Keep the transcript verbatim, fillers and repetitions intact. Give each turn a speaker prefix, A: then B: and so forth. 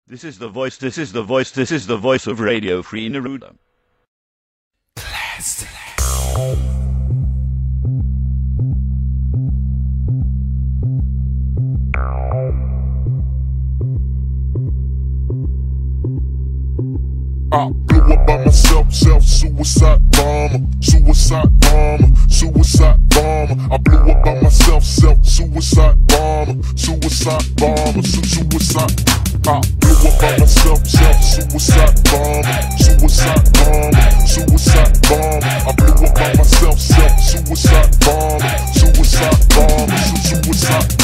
A: This is the voice, this is the voice, this is the voice of Radio Free Neruda.
B: Blast. I blew up by myself, self-suicide bomber, suicide bomber, suicide bomber. I blew up by myself, self-suicide bomber, suicide bomber, su suicide. I blew up by myself, self-suicide bomber, suicide bomber, suicide bomber. I blew up by myself, self-suicide bomber, suicide bomber, su suicide.